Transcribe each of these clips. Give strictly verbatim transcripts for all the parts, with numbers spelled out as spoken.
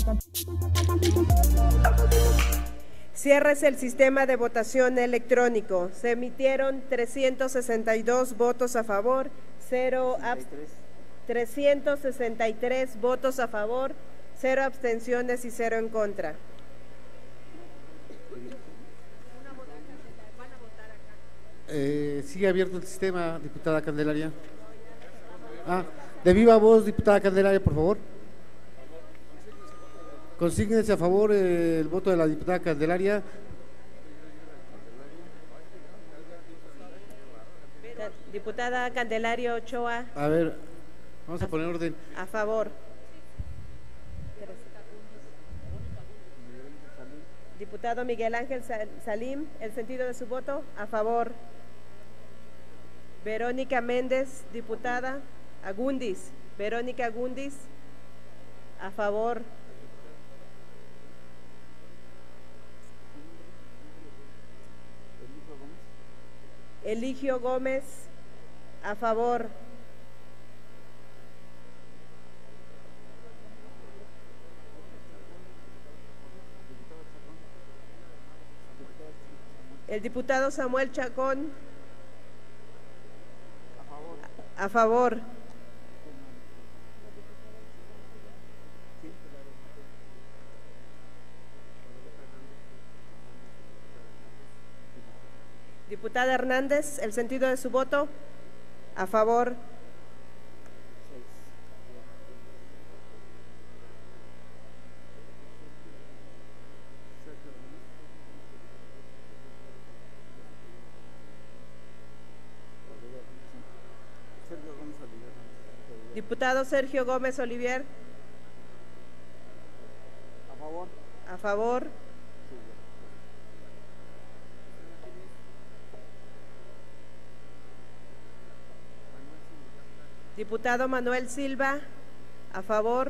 Ciérrese el sistema de votación electrónico. Se emitieron trescientos sesenta y dos votos a favor, cero trescientos sesenta y tres votos a favor, cero abstenciones y cero en contra. Eh, sigue abierto el sistema, diputada Candelaria. Ah, de viva voz, diputada Candelaria, por favor. Consígnense a favor eh, el voto de la diputada Candelaria. Diputada Candelaria Ochoa. A ver, vamos a poner orden. A favor. Diputado Miguel Ángel Salim, ¿el sentido de su voto? A favor. Verónica Méndez, diputada. Agundis. Verónica Agundis. A favor. Eligio Gómez. A favor. El diputado Samuel Chacón. A favor. Diputada Hernández, ¿el sentido de su voto? A favor. Diputado Sergio Gómez Olivier. A favor. A favor. Diputado Manuel Silva. A favor.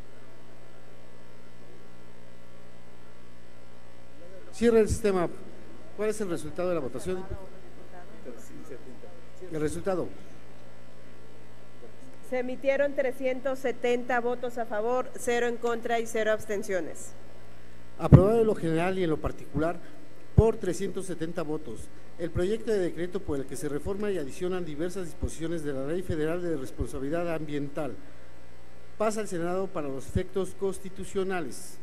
Cierra el sistema. ¿Cuál es el resultado de la votación? El resultado. Se emitieron trescientos setenta votos a favor, cero en contra y cero abstenciones. Aprobado en lo general y en lo particular por trescientos setenta votos, el proyecto de decreto por el que se reforma y adicionan diversas disposiciones de la Ley Federal de Responsabilidad Ambiental pasa al Senado para los efectos constitucionales.